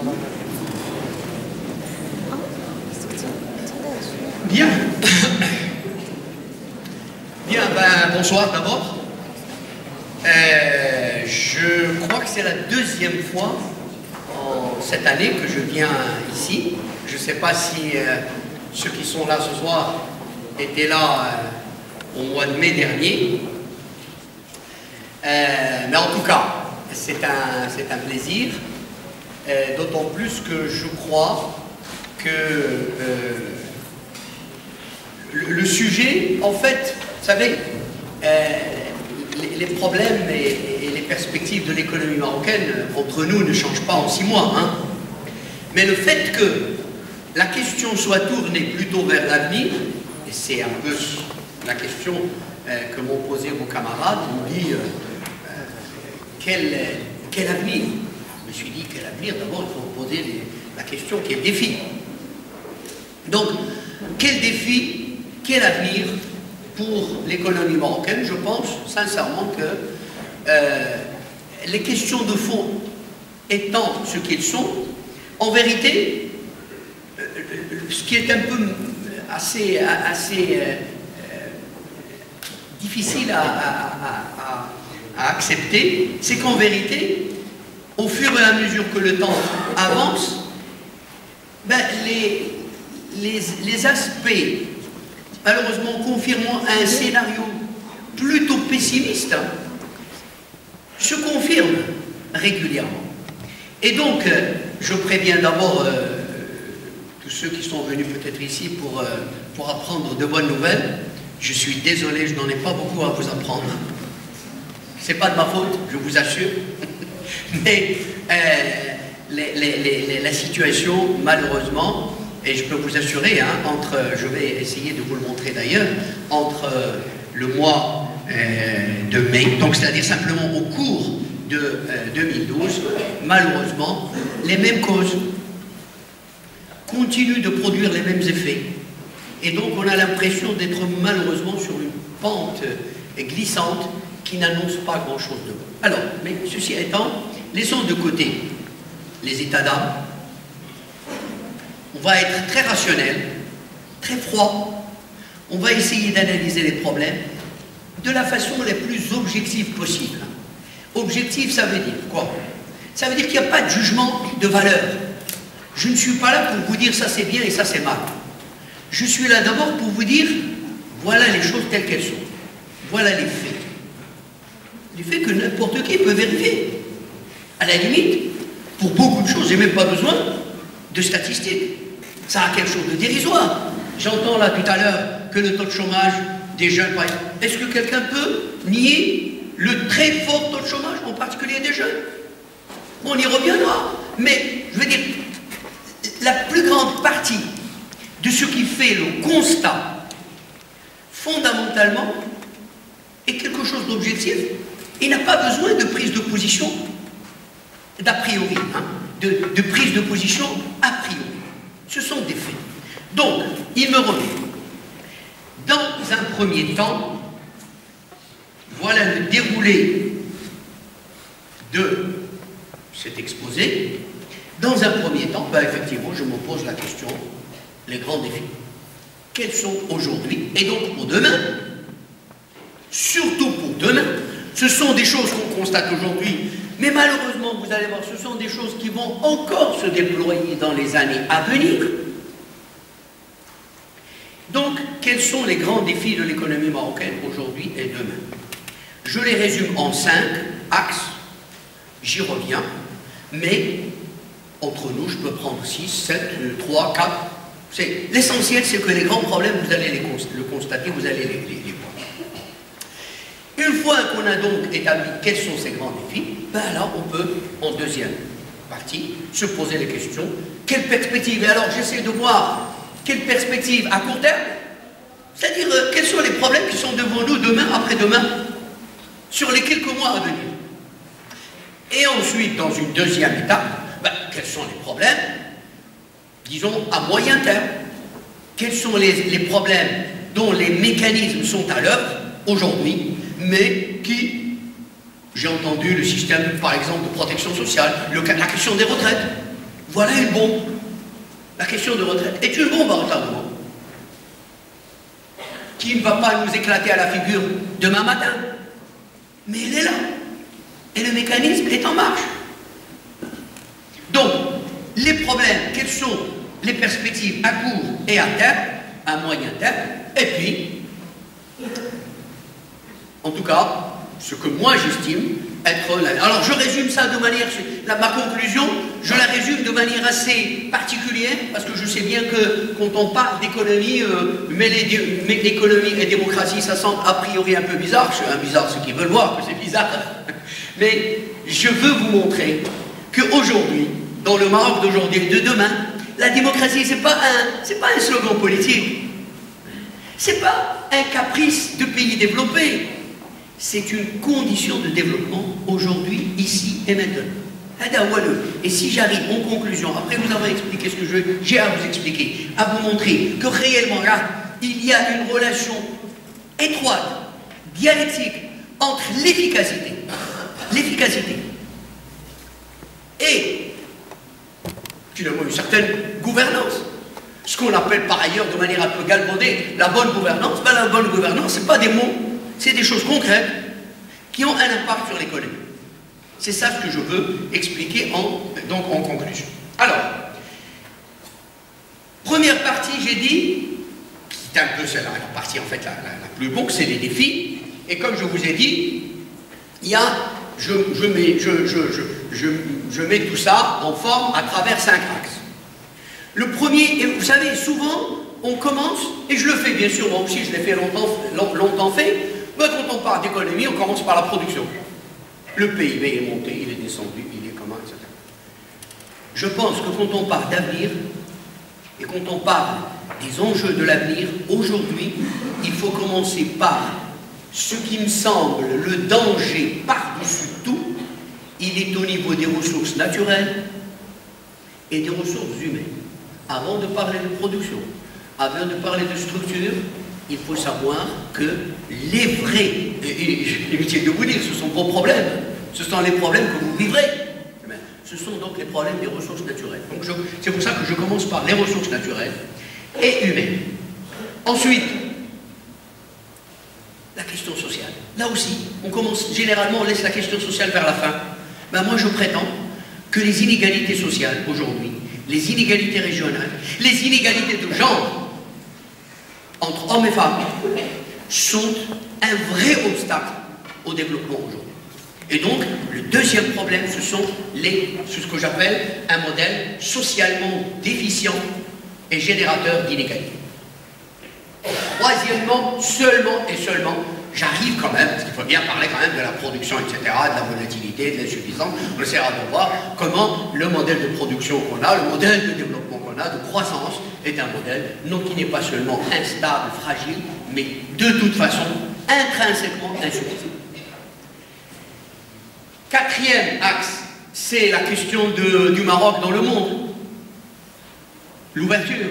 Bien. Bien, ben, bonsoir d'abord. Je crois que c'est la deuxième fois en cette année que je viens ici. Je ne sais pas si ceux qui sont là ce soir étaient là au mois de mai dernier. Mais en tout cas, c'est un plaisir. D'autant plus que je crois que le sujet, en fait, vous savez, les problèmes et les perspectives de l'économie marocaine, entre nous, ne changent pas en 6 mois. Hein. Mais le fait que la question soit tournée plutôt vers l'avenir, et c'est un peu la question que m'ont posé vos camarades, on dit quel avenir? Je me suis dit, quel avenir? D'abord, il faut poser la question, quel défi? Donc, quel défi? Quel avenir pour l'économie marocaine? Je pense sincèrement que les questions de fond étant ce qu'elles sont, en vérité, ce qui est un peu assez difficile à accepter, c'est qu'en vérité, au fur et à mesure que le temps avance, ben, les aspects malheureusement confirmant un scénario plutôt pessimiste, se confirme régulièrement. Et donc, je préviens d'abord tous ceux qui sont venus peut-être ici pour apprendre de bonnes nouvelles. Je suis désolé, je n'en ai pas beaucoup à vous apprendre. C'est pas de ma faute, je vous assure. Mais la situation, malheureusement, et je peux vous assurer, hein, je vais essayer de vous le montrer d'ailleurs, entre le mois de mai, donc c'est-à-dire simplement au cours de 2012, malheureusement, les mêmes causes continuent de produire les mêmes effets. Et donc on a l'impression d'être malheureusement sur une pente glissante qui n'annonce pas grand-chose de bon. Alors, mais ceci étant, laissons de côté les états d'âme. On va être très rationnel, très froid. On va essayer d'analyser les problèmes de la façon la plus objective possible. Objectif, ça veut dire quoi? Ça veut dire qu'il n'y a pas de jugement de valeur. Je ne suis pas là pour vous dire ça c'est bien et ça c'est mal. Je suis là d'abord pour vous dire, voilà les choses telles qu'elles sont. Voilà les faits. Les faits que n'importe qui peut vérifier. À la limite, pour beaucoup de choses, j'ai même pas besoin de statistiques. Ça a quelque chose de dérisoire. J'entends là tout à l'heure que le taux de chômage des jeunes, par exemple, est-ce que quelqu'un peut nier le très fort taux de chômage, en particulier des jeunes? On y reviendra. Mais, je veux dire, la plus grande partie de ce qui fait le constat, fondamentalement, est quelque chose d'objectif. Il n'a pas besoin de prise de position d'a priori, hein, de prise de position a priori. Ce sont des faits. Donc, il me revient. Dans un premier temps, voilà le déroulé de cet exposé. Dans un premier temps, ben effectivement, je me pose la question, les grands défis. Quels sont aujourd'hui, et donc pour demain, surtout pour demain, ce sont des choses qu'on constate aujourd'hui, mais malheureusement, vous allez voir, ce sont des choses qui vont encore se déployer dans les années à venir. Donc, quels sont les grands défis de l'économie marocaine aujourd'hui et demain? Je les résume en 5 axes, j'y reviens, mais entre nous, je peux prendre 6, 7, 3, 4. L'essentiel, c'est que les grands problèmes, vous allez le constater, vous allez les voir. Une fois qu'on a donc établi quels sont ces grands défis, ben là, on peut, en deuxième partie, se poser les questions. Quelle perspective? Et alors, j'essaie de voir quelle perspective à court terme, c'est-à-dire quels sont les problèmes qui sont devant nous demain, après-demain, sur les quelques mois à venir. Et ensuite, dans une deuxième étape, ben, quels sont les problèmes, disons, à moyen terme? Quels sont les problèmes dont les mécanismes sont à l'œuvre aujourd'hui, mais qui, j'ai entendu le système, par exemple, de protection sociale, la question des retraites, Voilà une bombe. La question de retraite est une bombe à retardement qui ne va pas nous éclater à la figure demain matin. Mais elle est là. Et le mécanisme est en marche. Donc, les problèmes, quelles sont les perspectives à court et à terme, à moyen terme, et puis, en tout cas, ce que moi j'estime être la... Alors je résume ça de manière... ma conclusion, je la résume de manière assez particulière, parce que je sais bien que quand on parle d'économie, économie et démocratie, ça semble a priori un peu bizarre. C'est bizarre ceux qui veulent voir que c'est bizarre. Mais je veux vous montrer qu'aujourd'hui, dans le Maroc d'aujourd'hui et de demain, la démocratie, c'est pas un slogan politique. C'est pas un caprice de pays développés. C'est une condition de développement aujourd'hui, ici et maintenant. Et si j'arrive en conclusion, après vous avoir expliqué ce que j'ai à vous expliquer, à vous montrer que réellement là, il y a une relation étroite, dialectique, entre l'efficacité et finalement une certaine gouvernance. Ce qu'on appelle par ailleurs de manière un peu galvaudée la bonne gouvernance. Ben, la bonne gouvernance, ce n'est pas des mots, c'est des choses concrètes qui ont un impact sur l'économie. C'est ça ce que je veux expliquer donc en conclusion. Alors, première partie, j'ai dit, c'est un peu la partie en fait la plus longue, c'est les défis. Et comme je vous ai dit, il y a, je mets tout ça en forme à travers 5 axes. Le premier, et vous savez, souvent, on commence, et je le fais bien sûr, moi aussi je l'ai fait longtemps fait, mais quand on parle d'économie, on commence par la production. Le PIB est monté, il est descendu, il est comment, etc. Je pense que quand on parle d'avenir, et quand on parle des enjeux de l'avenir, aujourd'hui, il faut commencer par ce qui me semble le danger par-dessus tout, il est au niveau des ressources naturelles et des ressources humaines. Avant de parler de production, avant de parler de structure, il faut savoir que les vrais, et j'ai l'habitude de vous dire, ce sont vos problèmes, ce sont les problèmes que vous vivrez, ce sont donc les problèmes des ressources naturelles. Donc c'est pour ça que je commence par les ressources naturelles et humaines. Ensuite, la question sociale. Là aussi, on commence, généralement, on laisse la question sociale vers la fin. Ben moi, je prétends que les inégalités sociales, aujourd'hui, les inégalités régionales, les inégalités de genre, entre hommes et femmes, sont un vrai obstacle au développement aujourd'hui. Et donc, le deuxième problème, ce que j'appelle un modèle socialement déficient et générateur d'inégalités. Troisièmement, seulement et seulement, j'arrive quand même, parce qu'il faut bien parler quand même de la production, etc., de la volatilité, de l'insuffisance, on essaiera de voir comment le modèle de production qu'on a, le modèle de développement qu'on a, de croissance, est un modèle non qui n'est pas seulement instable, fragile, mais de toute façon intrinsèquement insuffisant. Quatrième axe, c'est la question du Maroc dans le monde. L'ouverture.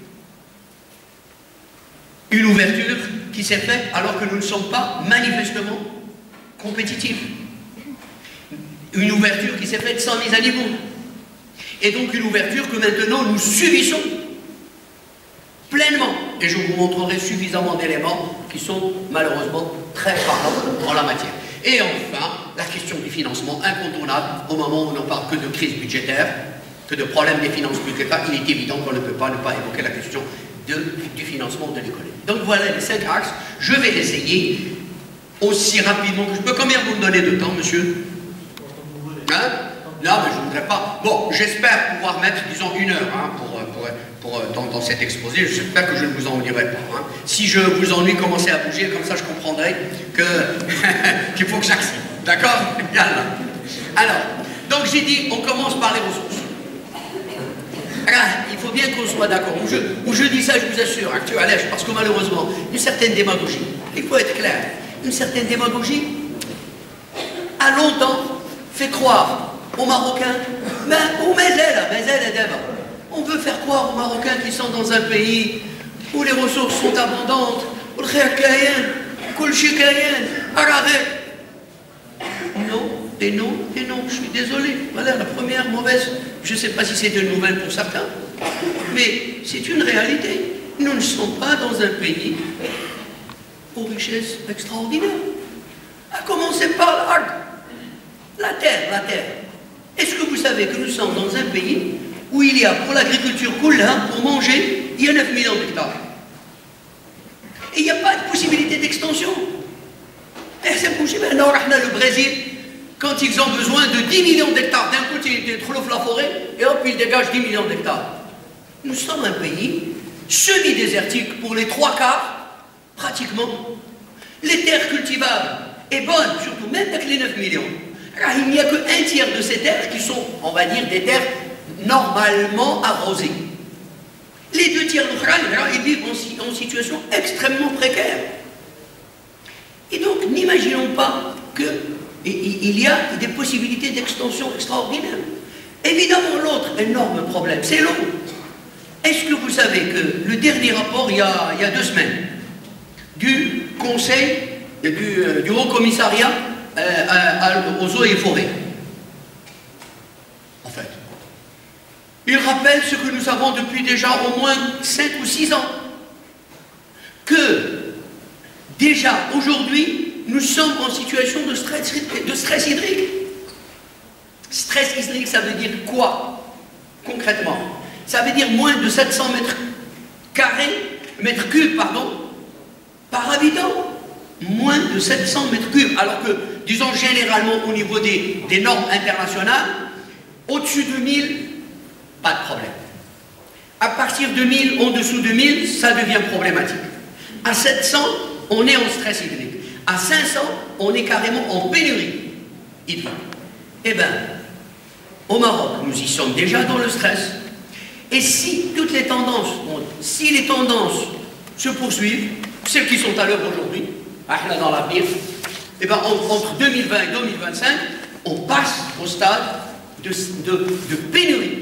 Une ouverture qui s'est faite alors que nous ne sommes pas manifestement compétitifs. Une ouverture qui s'est faite sans mise à niveau. Et donc une ouverture que maintenant nous subissons pleinement. Et je vous montrerai suffisamment d'éléments qui sont malheureusement très parlants en la matière. Et enfin, la question du financement incontournable au moment où on n'en parle que de crise budgétaire, que de problèmes des finances budgétaires. Il est évident qu'on ne peut pas ne pas évoquer la question du financement de l'économie. Donc voilà les 5 axes. Je vais essayer aussi rapidement que je peux. Combien vous me donnez de temps, monsieur? Hein? Non, mais je ne voudrais pas. Bon, j'espère pouvoir mettre, disons, 1 heure hein, dans cet exposé. J'espère que je ne vous ennuierai pas. Hein. Si je vous ennuie, commencez à bouger, comme ça je comprendrai qu'il faut que j'accède. D'accord? Alors, donc j'ai dit, on commence par les ressources. Alors, il faut bien qu'on soit d'accord. Où je dis ça, je vous assure, hein, tu allèges, parce que malheureusement, une certaine démagogie, il faut être clair, une certaine démagogie a longtemps fait croire aux Marocains, mais aux Mézèles, on veut faire croire aux Marocains qui sont dans un pays où les ressources sont abondantes, où le non, et non, et non, je suis désolé. Voilà la première mauvaise, je ne sais pas si c'est une nouvelle pour certains, mais c'est une réalité. Nous ne sommes pas dans un pays aux richesses extraordinaires. À commencer par l'art, la terre, la terre. Est-ce que vous savez que nous sommes dans un pays où il y a pour l'agriculture kulla, pour manger, il y a 9 millions d'hectares. Et il n'y a pas de possibilité d'extension. C'est possible. Alors, le Brésil, quand ils ont besoin de 10 millions d'hectares, d'un côté, ils trouvent la forêt, et hop, ils dégagent 10 millions d'hectares. Nous sommes un pays semi-désertique pour les 3/4, pratiquement. Les terres cultivables, et bonnes, surtout, même avec les 9 millions. Alors, il n'y a qu'un tiers de ces terres qui sont, on va dire, des terres normalement arrosées. Les 2 tiers de l'Ukraine, ils vivent en situation extrêmement précaire. Et donc, n'imaginons pas qu'il y a des possibilités d'extension extraordinaires. Évidemment, l'autre énorme problème, c'est l'eau. Est-ce que vous savez que le dernier rapport, il y a 2 semaines, du Conseil, du Haut Commissariat aux eaux et forêts, en fait, il rappelle ce que nous savons depuis déjà au moins 5 ou 6 ans, que déjà aujourd'hui, nous sommes en situation de stress hydrique. Stress hydrique, ça veut dire quoi, concrètement? Ça veut dire moins de 700 mètres cubes, par habitant. Moins de 700 mètres cubes. Alors que, disons généralement au niveau des normes internationales, au-dessus de 1000, pas de problème. À partir de 1000, en dessous de 1000, ça devient problématique. À 700, on est en stress hydrique. À 500, on est carrément en pénurie hydrique. Eh bien, au Maroc, nous y sommes déjà dans le stress. Et si toutes les tendances, si les tendances se poursuivent, celles qui sont à l'œuvre aujourd'hui, dans l'avenir, eh bien, entre 2020 et 2025, on passe au stade de pénurie.